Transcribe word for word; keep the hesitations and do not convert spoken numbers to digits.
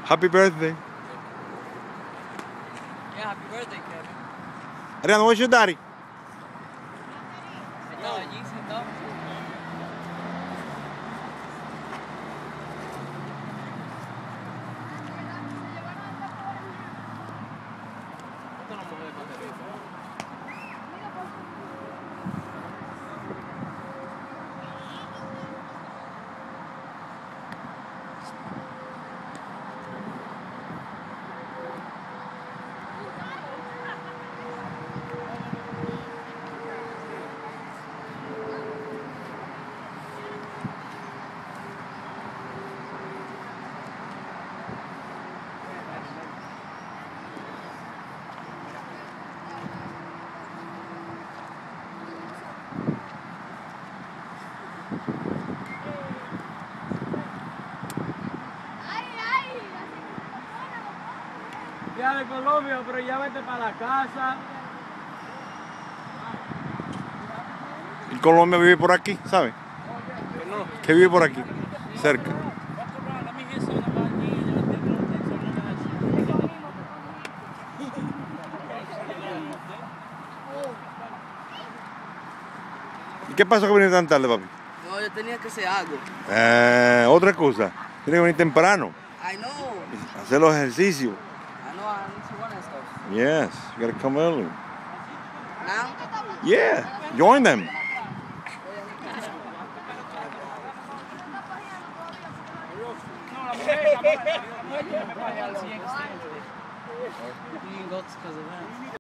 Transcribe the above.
Happy birthday. Yeah, happy birthday, Kevin. Ariana, where's your daddy? Estaba allí sentado. Esto no mueve batería. Ya de Colombia, pero ya vete para la casa. El Colombia vive por aquí, ¿sabes? No. Que vive por aquí, cerca. ¿Y qué pasó que viniste tan tarde, papi? No, yo tenía que hacer algo. Eh, otra cosa, tienes que venir temprano, I know. hacer los ejercicios. I know, I need to run and stuff. Yes, you gotta come early. Now? Yeah, join them. You can go because of that.